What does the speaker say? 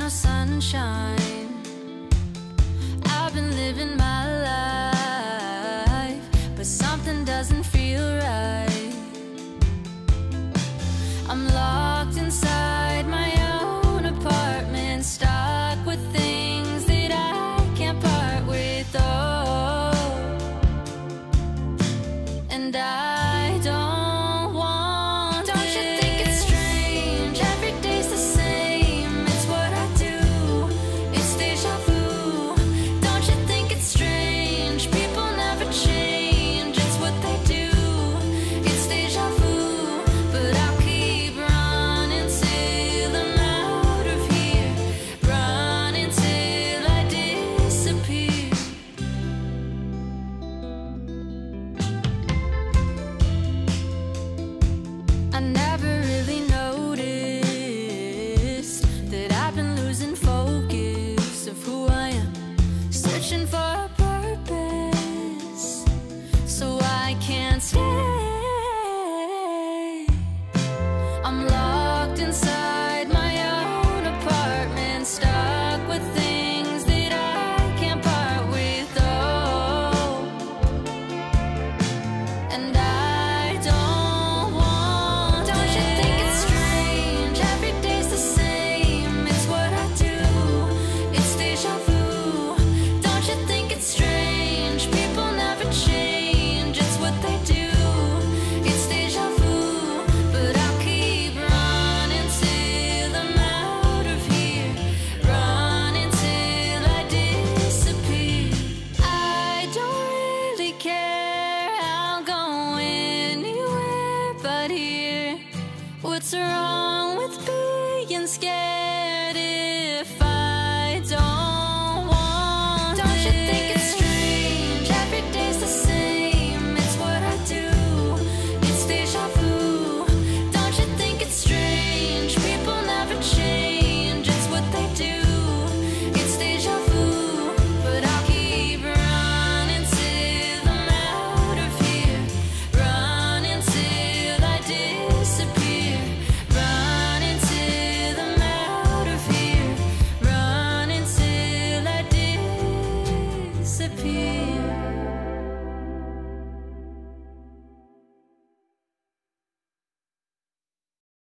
no sunshine. I've been living my life, but something doesn't feel right. I'm locked inside my own apartment, stuck with things that I can't part with. Oh, and I don't want. Don't you think it's strange? Every day's the same. It's what I do. It's deja vu. Don't you think it's strange? People never change. It's what they do. It's deja vu. But I'll keep running till I'm out of here, running till I disappear. I never really noticed that I've been losing focus of who I am, searching for a purpose, so I can't stay. I'm locked inside my own apartment, stuck with things that I can't part with. Oh, and I don't want. Don't you think it's strange? Every day's the same. It's what I do. It's deja vu. Don't you think it's strange? People never change. It's what they do. It's deja vu. But I'll keep running till I'm out of here, running till I disappear. I don't really care. I'll go anywhere but here. What's wrong with people?